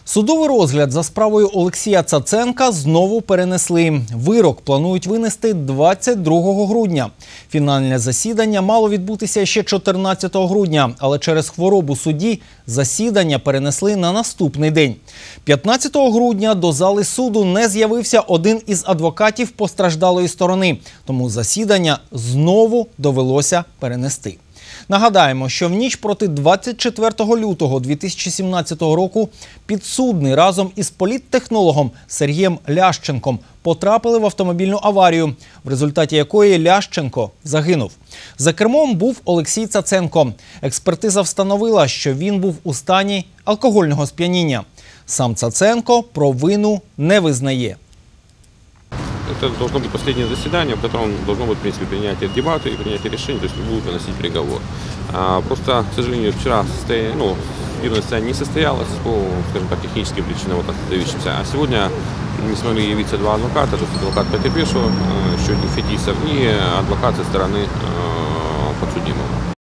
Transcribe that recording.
Судовий розгляд за справою Олексія Цаценка знову перенесли. Вирок планують винести 22 грудня. Фінальне засідання мало відбутися ще 14 грудня, але через хворобу судді засідання перенесли на наступний день. 15 грудня до зали суду не з'явився один із адвокатів постраждалої сторони, тому засідання знову довелося перенести. Нагадаємо, що в ніч проти 24 лютого 2017 року підсудний разом із політтехнологом Сергієм Лященком потрапили в автомобільну аварію, в результаті якої Лященко загинув. За кермом був Олексій Цаценко. Експертиза встановила, що він був у стані алкогольного сп'яніння. Сам Цаценко провину не визнає. Это должно быть последнее заседание, в котором должно быть, в принципе, принятие дебаты и принятие решений, то есть будут выносить приговор. Просто, к сожалению, вчера судебное заседание не состоялось по, скажем так, техническим причинам, вот, отдающимся. А сегодня не смогли явиться два адвоката, то есть адвокат потерпевшего, еще Фетисов, и адвокат со стороны подсудимого.